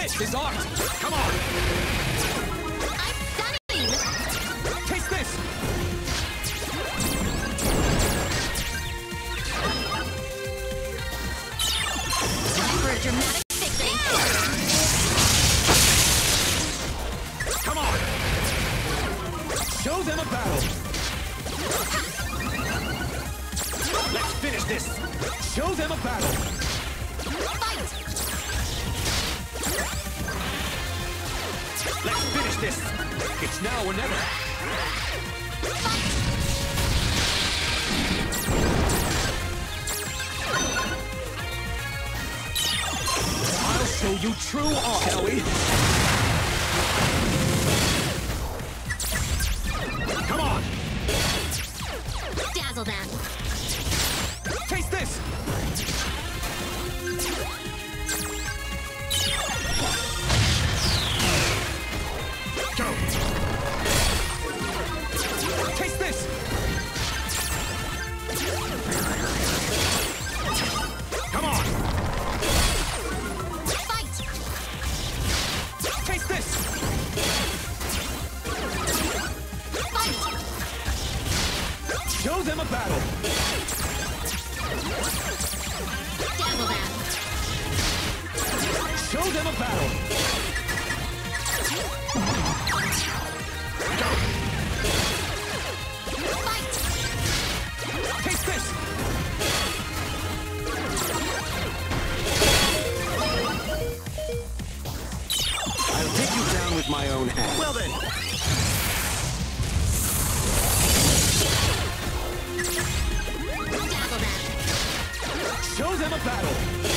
This is art! Come on! I'm stunning! Taste this! Time for a dramatic victory! Come on! Show them a battle! Let's finish this! Show them a battle! Fight! Let's finish this! It's now or never! I'll show you true art, shall we? Come on! Dazzle them! Taste this! Go! Taste this! Come on! Fight! Taste this! Fight! Show them a battle! Dazzle them! Show them a battle! Go! Fight! Taste this! I'll take you down with my own hand. Well then! Dazzle them! Show them a battle!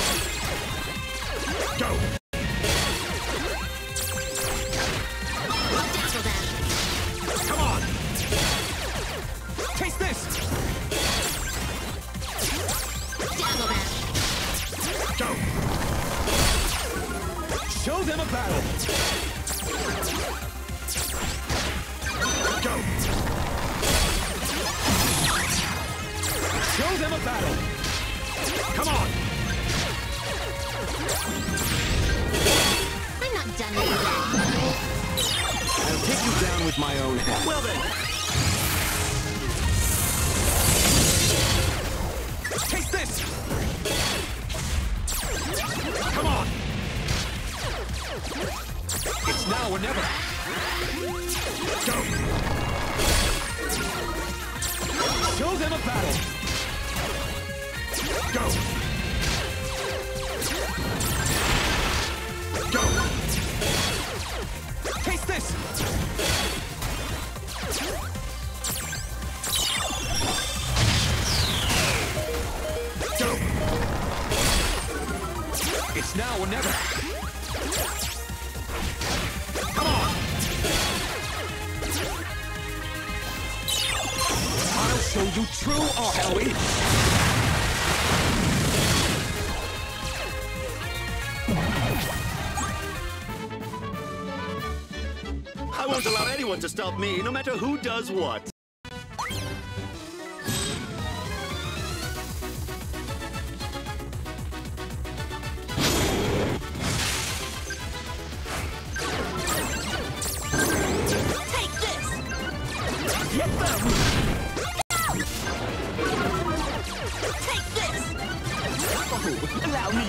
Go! Dazzle them! Come on! Taste this! Dazzle them! Go! Show them a battle! Go! Show them a battle! Come on! I'm not done with you yet! I'll take you down with my own hand. Well then! Taste this! Come on! It's now or never! Go! Show them a battle! Go! Go! Taste this! Go! It's now or never! Come on! I'll show you true art, shall we? I won't allow anyone to stop me, no matter who does what. Take this! Get them! Take this! Oh, allow me!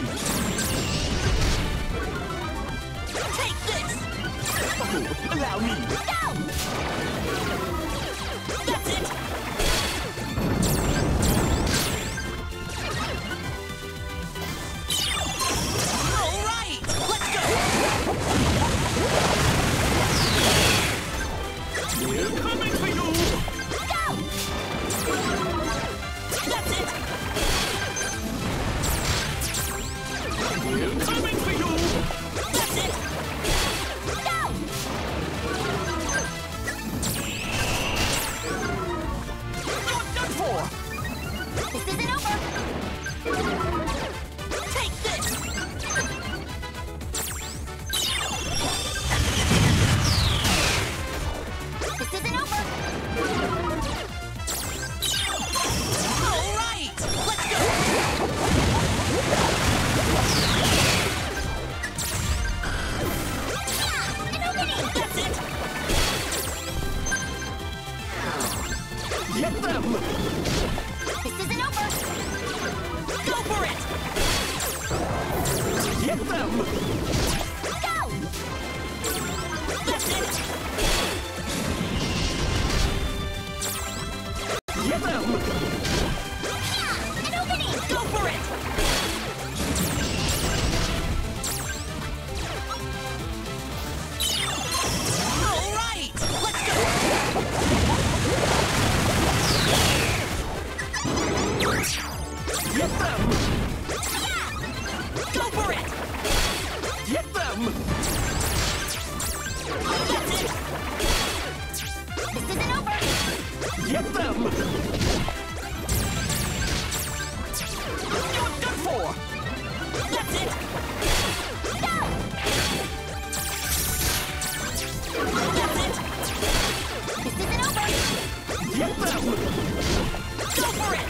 Take this! Oh, allow me! Go! That's it! All right! Let's go! We're coming for you! Go! That's it! We're coming for you! That's it! Go! You're done for! This isn't over! Take this! This isn't over! All right! Let's go! Get them! Go! That's it! Get them! An opening! Go for it! All right! Let's go! Get them! Yeah! Go for it! Get them! That's it! This isn't over! Get them! You're done for! That's it! Go! That's it! This isn't over! Get them! Go for it!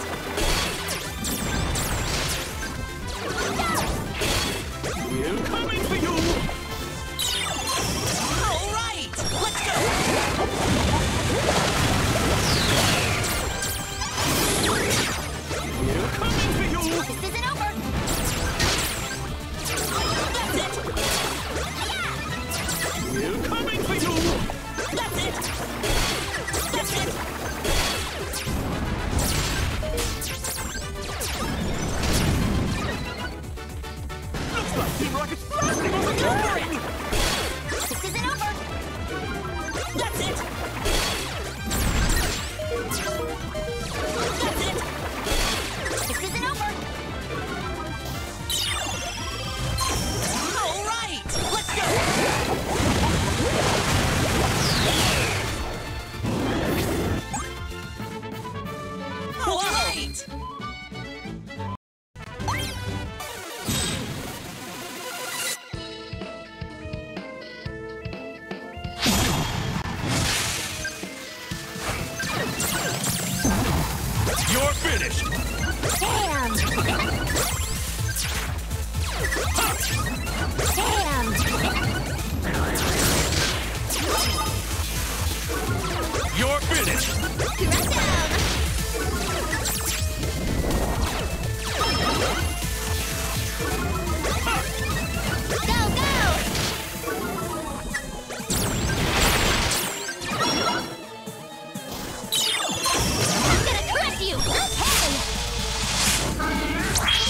Go! We're coming for you! All right! Let's go! We're coming for you! This isn't over! That's it! Yeah! We're coming for you! That's it! That's it! Looks like Team Rocket's blasting over Go for here! it! This isn't over! That's it! That's it! This isn't over! All right! Let's go! All right! You're finished! Damn! Damn! You're finished! You're down! Go, go! I'm gonna crush you! Okay!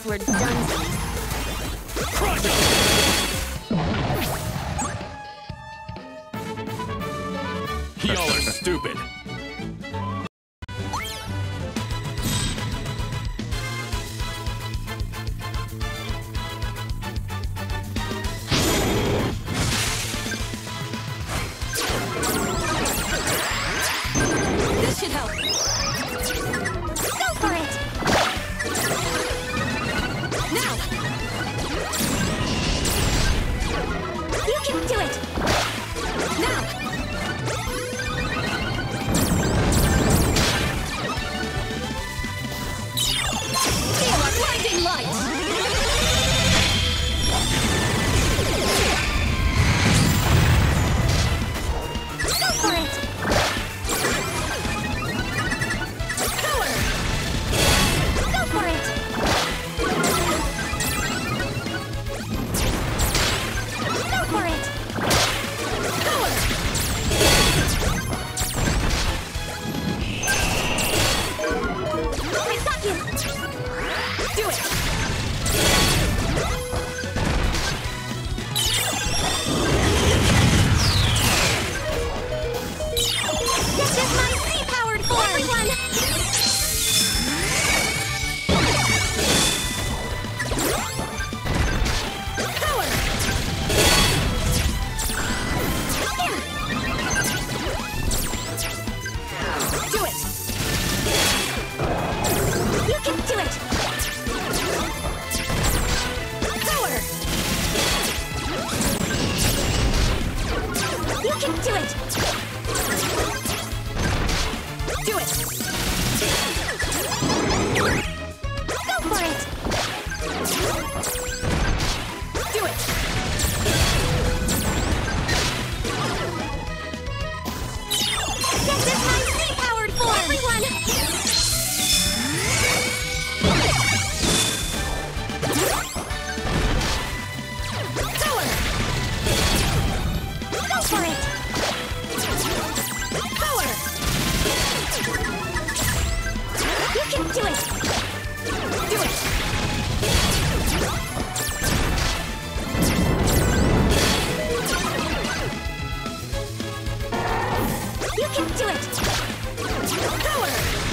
guess we're done. Crush it! Y'all are stupid. This should help. Go for it! Now! You can do it! Now! Feel a blinding light! Go for it! Power! Go for it! Go for it! Power! I got you! Do it! This is my sea-powered form! Everyone! Power! Here! Do it! You can do it! Power! You can do it! Do it! Go for it! Do it! This is my sea-powered form! Everyone! Power! Go for it! Power! You can do it! Do it! You can do it! Power!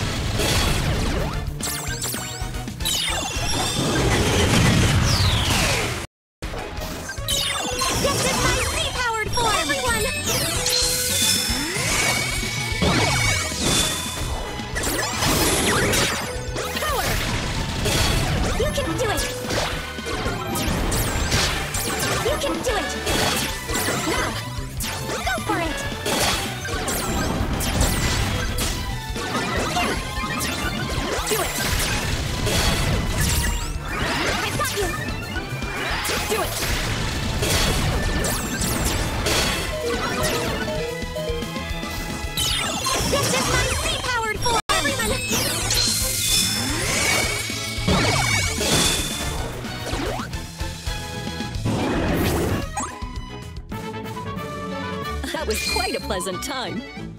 This is my sea-powered form! Everyone! Power! You can do it! You can do it! Now! Go for it! Here! Do it! I've got you! Do it! This is my sea-powered form! Everyone! That was quite a pleasant time.